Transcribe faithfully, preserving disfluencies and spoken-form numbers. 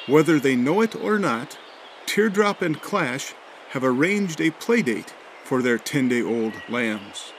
Whether they know it or not, Teardrop and Clash have arranged a playdate for their ten-day-old lambs.